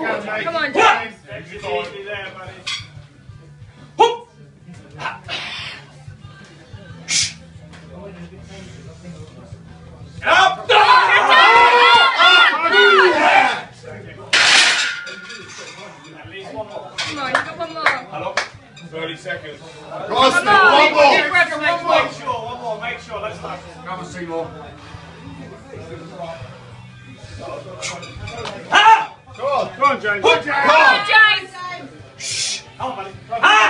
Come on, James. Up! Come on, you got one more. 30 seconds. Come on, Make sure. Let's start. Come on, Seymour. Go on, James. Come on, James. Come on, buddy.